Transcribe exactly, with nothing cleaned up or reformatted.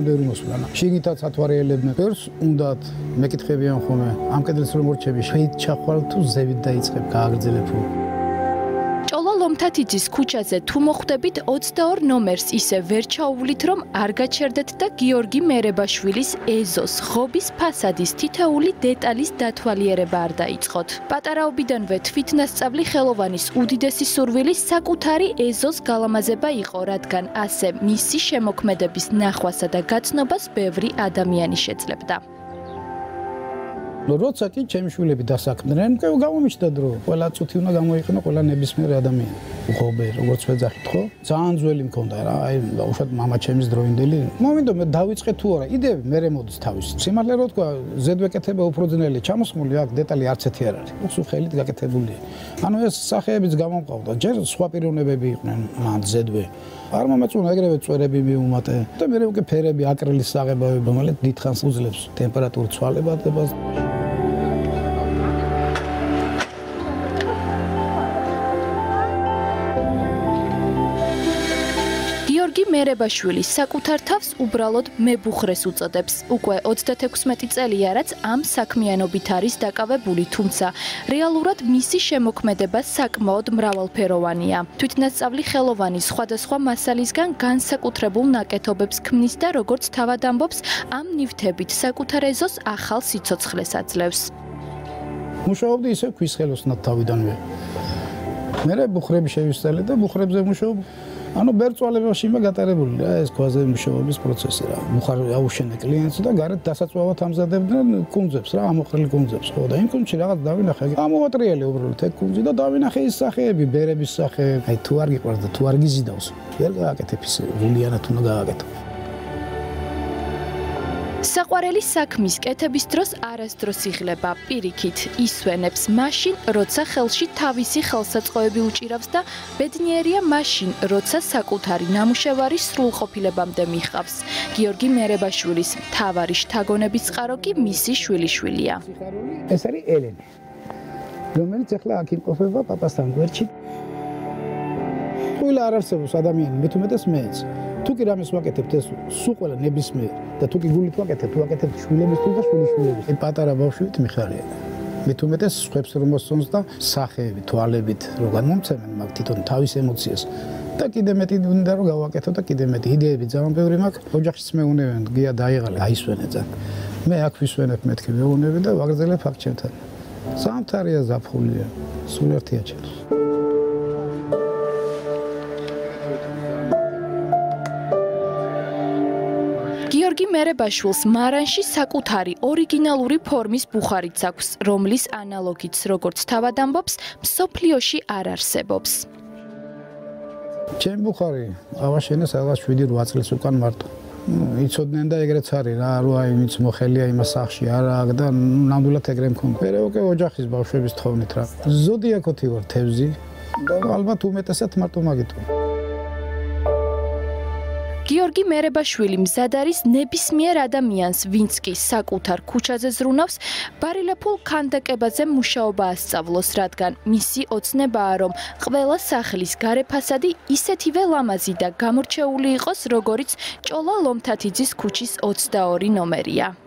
ბევრი მოსულა. შიგნითაც ათვალიერებდნენ. ბევრს უნდათ მეკითხებიან ხოლმე. ამ კედელს რომ მორჩები, შეით ჩახვალ თუ ზევით დაიწყებ გააგრძელებ. ჭოლა ლომთათიძის ქუჩაზე თუ მოხვდებით ოცდაორ ნომერს ისე ვერ ჩაუვლით, რომ არ გაჩერდეთ და გიორგი მერებაშვილის ეზოს ღობის ფასადის თითოეული დეტალის დათვალიერება არ დაიწყოთ. პატარაობიდანვე თვითნასწავლი ხელოვანის უდიდესი სურვილი საკუთარი ეზოს გალამაზება იყო, რადგან ასე მისი შემოქმედების ნახვასა და გაცნობას ბევრი ადამიანი შეძლებდა. როცა კი ჩემი შვილები დასაქმდნენ, გამომიჩნდა დრო. ყველა წუთი უნდა გამოიყენო ყველა ნებისმიერი ადამიანი. ღობე, როგორც ვეძახით, ხო? ძალიან ძველი მქონდა რა, აი, უშუალოდ მამა ჩემის დროინდელი. მომინდო მე დავიწყე თუ არა, იდეები მე მოდის თავის. სიმართლე რო თქვა, ზედვეკეთება უფრო ძნელი, ჩამოსმული აქ დეტალი არც ერთი არ არის. უხსუ ხელით გაკეთებულია. ანუ ეს სახეებიც გამომყავდა. ჯერ სხვა პიროვნებები იყვნენ მან ზედვე. არ მომეწონა ეგრევე წვერები მიუმატე. და მე უკვე ფერები, აკრილის საღებავები, რომელიც დიდხანს უძლებს ტემპერატურის ცვალებადობას. გიორგი მერებაშვილი საკუთარ თავს უბრალოდ მებუხრეს უწოდებს. უკვე ოცდათექვსმეტი წელია, რაც ამ საქმიანობით არის დაკავებული, თუმცა რეალურად მისი შემოქმედება საკმაოდ მრავალფეროვანია. თვითნასწავლი ხელოვანი სხვადასხვა მასალისგან განსაკუთრებულ ნაკეთობებს ქმნის და როგორც თავად ამბობს, ამ ნივთებით საკუთარ ეზოს ახალ სიცოცხლეს აძლევს. მუშაობდი ისე ქვის ხელოსნად თავიდანვე. მერე ბუხრები შევისწავლე და ბუხრებზე მუშაობ. ანუ ბერწვალებაში მე გატარებული რა ეს ქვაზე მუშაობის პროცესი რა. ბუხარი აუშენე კლიენტს და გარეთ დასაწვავად ამზადებდნენ კუნძებს რა, ამოხრილი კუნძებს. ხო და იმ კუნძში რაღაც დავინახე. ამოვატრიალე უბრალოდ ეგ კუნძი და დავინახე ის სახეები, ბერების სახეები. აი თუ არ გიყვარდა, თუ არ გიზიდავს, ვერ გააკეთებ ისე, გულიანად უნდა გააკეთო. საყვარელი საქმის კეთების დროს არასდროს იღლება, პირიქით ისვენებს მაშინ, როცა ხელში თავისი ხელსაწყოები უჭირავს და ბედნიერია მაშინ, როცა საკუთარი ნამუშევარი სრულყოფილებამდე მიჰყავს. გიორგი მერებაშვილის მთავარი შთაგონების წყარო კი მისი შვილიშვილია. ეს არის ელენე, რომელიც ახლა აქ იმყოფება პაპასთან გვერდში. ყველა არ არსებობს ადამიანი, მით უმეტეს მეც. თუ კი რამეს ვაკეთებთ ეს სულ ყველა ნებისმიერ და თუ კი გულით ვაკეთებთ, ვაკეთებთ შვილებისთვის და შვილიშვილების. ეს პატარა ბავშვით მიხარია. მით უმეტეს სხვებს რომ მოსწონს და სახეებით, თვალებით რო განმომცემენ მაგ თვითონ თავის ემოციას. და კიდე მეტი უნდა რომ გავაკეთო და კიდე მეტი იდეები ძალიან ბევრი მაქვს. ოჯახშიც მეუნევენ, გია დაიღალე, აისვენე ძალიან. მე აქ ვისვენებ მეთქი მეუნები და ვაგრძელებ აქ ჩემთან. სამთარია ზაფხულია, სულ ერთია ჩემს. გიორგი მერებაშვილს მარანში საკუთარი ორიგინალური ფორმის ბუხარიც აქვს, რომლის ანალოგიც, როგორც თავად ამბობს, მსოფლიოში არ არსებობს. ჩემი ბუხარი ავაშენეს რაღაც შვიდი რვა წელს უკან მარტო. იცოდნენ და ეგრეც არის რა, რო აი ვინც მოხელია იმას სახში არა და ნამდვილად ეგრე მქონდა. მე უკვე ოჯახის ბავშვების თხოვნით რა. ზოდიაქოთი ვარ თევზი და ალბათ უმეტესად მარტო მაგით. გიორგი მერებაშვილი მზად არის ნებისმიერ ადამიანს, ვინც კი საკუთარ ქუჩაზე ზრუნავს, ბარილეფულ ქანდაკებაზე მუშაობა ასწავლოს, რადგან მისი ოცნებაა, რომ ყველა სახლის გარე ფასადი ისეთივე ლამაზი და გამორჩეული იყოს, როგორიც ჭოლა ლომთათიძის ქუჩის ოცდაორი ნომერია.